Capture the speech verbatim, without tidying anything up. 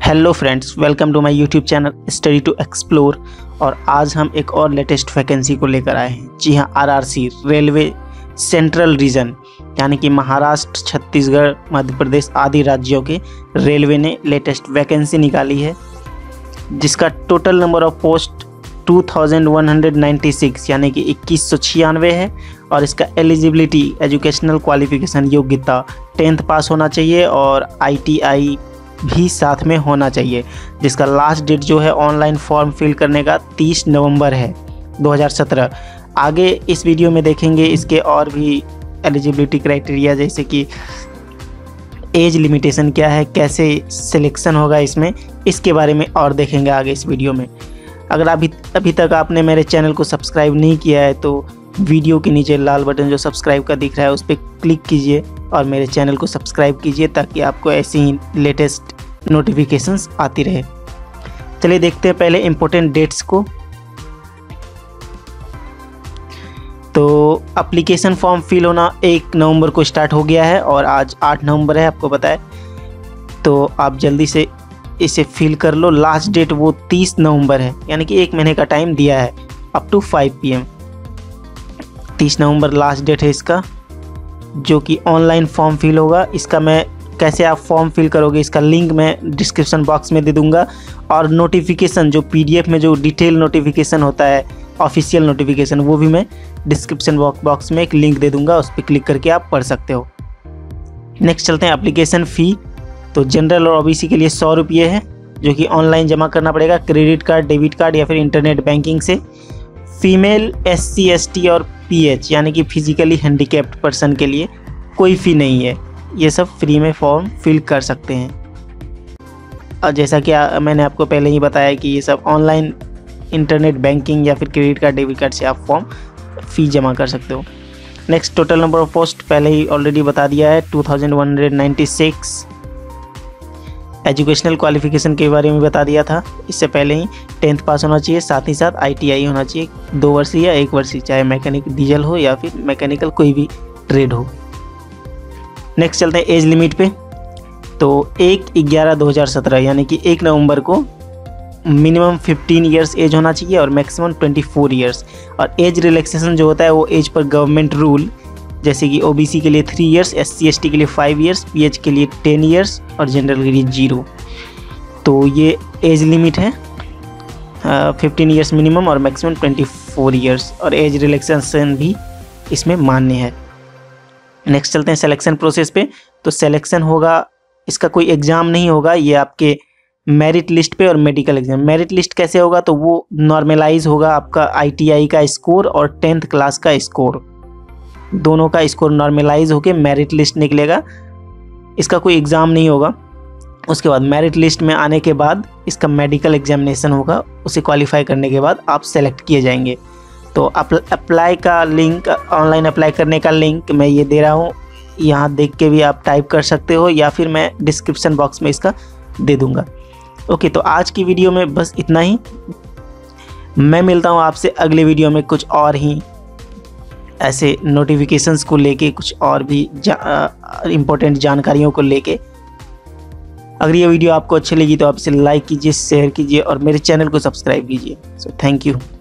Hello friends, welcome to my YouTube channel study to explore. और आज हम एक और लेटेस्ट वैकेंसी को लेकर आए हैं। जी हाँ, आरआरसी रेलवे सेंट्रल रीजन यानी कि महाराष्ट्र, छत्तीसगढ़, मध्य प्रदेश आदि राज्यों के रेलवे ने लेटेस्ट वैकेंसी निकाली है, जिसका total number of post two thousand one hundred ninety six यानी कि इक्कीस सौ छियानवे है। और इसका एलिजिबिलिटी, एजुकेशनल क्वालिफिकेशन, योग्यता टेंथ पास होना चाहिए और आईटीआई भी साथ में होना चाहिए, जिसका लास्ट डेट जो है ऑनलाइन फॉर्म फिल करने का तीस नवंबर है दो हज़ार सत्रह। आगे इस वीडियो में देखेंगे इसके और भी एलिजिबिलिटी क्राइटेरिया, जैसे कि एज लिमिटेशन क्या है, कैसे सिलेक्शन होगा इसमें, इसके बारे में और देखेंगे आगे इस वीडियो में। अगर अभी अभी तक आपने मेरे चैनल को सब्सक्राइब नहीं किया है तो वीडियो के नीचे लाल बटन जो सब्सक्राइब का दिख रहा है उस पर क्लिक कीजिए और मेरे चैनल को सब्सक्राइब कीजिए, ताकि आपको ऐसी ही लेटेस्ट नोटिफिकेशंस आती रहे। चलिए देखते हैं पहले इम्पोर्टेंट डेट्स को। तो एप्लीकेशन फॉर्म फिल होना एक नवंबर को स्टार्ट हो गया है और आज आठ नवंबर है, आपको पता है, तो आप जल्दी से इसे फिल कर लो। लास्ट डेट वो तीस नवंबर है, यानी कि एक महीने का टाइम दिया है, अप टू फाइव पी एम। तीस नवंबर लास्ट डेट है इसका, जो कि ऑनलाइन फॉर्म फिल होगा। इसका मैं कैसे आप फॉर्म फिल करोगे इसका लिंक मैं डिस्क्रिप्शन बॉक्स में दे दूंगा, और नोटिफिकेशन जो पीडीएफ में जो डिटेल नोटिफिकेशन होता है, ऑफिशियल नोटिफिकेशन, वो भी मैं डिस्क्रिप्शन बॉक्स में एक लिंक दे दूंगा, उस पर क्लिक करके आप पढ़ सकते हो। नेक्स्ट चलते हैं एप्लीकेशन फ़ी। तो जनरल और ओबीसी के लिए सौ रुपये है, जो कि ऑनलाइन जमा करना पड़ेगा, क्रेडिट कार्ड, डेबिट कार्ड या फिर इंटरनेट बैंकिंग से। फीमेल, एससी, एसटी और पीएच यानी कि फिजिकली हैंडीकैप्ड पर्सन के लिए कोई फ़ी नहीं है, ये सब फ्री में फॉर्म फिल कर सकते हैं। और जैसा कि मैंने आपको पहले ही बताया कि ये सब ऑनलाइन इंटरनेट बैंकिंग या फिर क्रेडिट कार्ड, डेबिट कार्ड से आप फॉर्म फ़ी जमा कर सकते हो। Next, total number of post पहले ही ऑलरेडी बता दिया है, two thousand one hundred ninety six. Educational qualification के बारे में बता दिया था इससे पहले ही, टेंथ पास होना चाहिए, साथ ही साथ आईटीआई होना चाहिए, दो वर्षीय या एक वर्षीय, चाहे मैकेनिक डीजल हो या फिर मैकेनिकल कोई भी ट्रेड हो। नेक्स्ट चलते हैं एज लिमिट पे। तो एक ग्यारह दो हज़ार सत्रह यानी कि एक नवंबर को मिनिमम फिफ्टीन इयर्स एज होना चाहिए और मैक्सिमम ट्वेंटी फोर इयर्स। और एज रिलैक्सेशन जो होता है वो एज पर गवर्नमेंट रूल, जैसे कि ओबीसी के लिए थ्री इयर्स, एससी एसटी के लिए फाइव इयर्स, पीएच के लिए टेन इयर्स और जनरल के लिए जीरो। तो ये एज लिमिट है फिफ्टीन इयर्स मिनिमम और मैक्सिमम ट्वेंटी फोर इयर्स, और एज रिलैक्सेशन भी इसमें मान्य है। नेक्स्ट चलते हैं सिलेक्शन प्रोसेस पे। तो सिलेक्शन होगा, इसका कोई एग्ज़ाम नहीं होगा, ये आपके मेरिट लिस्ट पे और मेडिकल एग्जाम। मेरिट लिस्ट कैसे होगा, तो वो नॉर्मलाइज होगा आपका आईटीआई का स्कोर और टेंथ क्लास का स्कोर, दोनों का स्कोर नॉर्मलाइज होके मेरिट लिस्ट निकलेगा। इसका कोई एग्ज़ाम नहीं होगा। उसके बाद मेरिट लिस्ट में आने के बाद इसका मेडिकल एग्जामिनेशन होगा, उसे क्वालिफाई करने के बाद आप सेलेक्ट किए जाएंगे। तो अप्लाई का लिंक, ऑनलाइन अप्लाई करने का लिंक मैं ये दे रहा हूँ, यहाँ देख के भी आप टाइप कर सकते हो या फिर मैं डिस्क्रिप्शन बॉक्स में इसका दे दूँगा। ओके, तो आज की वीडियो में बस इतना ही। मैं मिलता हूँ आपसे अगले वीडियो में कुछ और ही ऐसे नोटिफिकेशंस को लेके, कुछ और भी जा, इम्पोर्टेंट जानकारियों को लेके। अगर ये वीडियो आपको अच्छी लगी तो आप इसे लाइक कीजिए, शेयर कीजिए और मेरे चैनल को सब्सक्राइब कीजिए। So thank you.